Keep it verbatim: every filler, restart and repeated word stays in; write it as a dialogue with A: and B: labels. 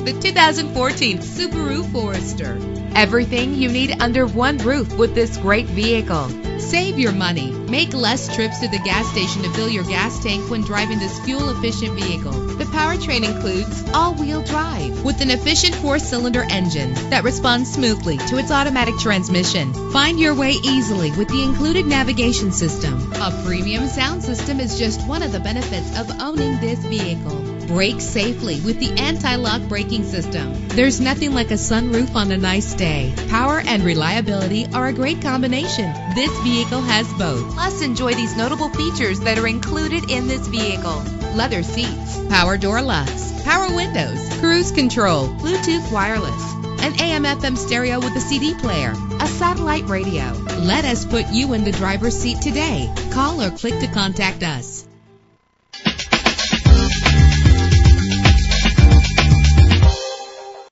A: Introducing the two thousand fourteen Subaru Forester. Everything you need under one roof with this great vehicle. Save your money. Make less trips to the gas station to fill your gas tank when driving this fuel-efficient vehicle. The powertrain includes all-wheel drive with an efficient four-cylinder engine that responds smoothly to its automatic transmission. Find your way easily with the included navigation system. A premium sound system is just one of the benefits of owning this vehicle. Brake safely with the anti-lock braking system. There's nothing like a sunroof on a nice day. Power and reliability are a great combination. This vehicle has both. Plus, enjoy these notable features that are included in this vehicle: leather seats, power door locks, power windows, cruise control, Bluetooth wireless, an A M F M stereo with a C D player, a satellite radio. Let us put you in the driver's seat today. Call or click to contact us.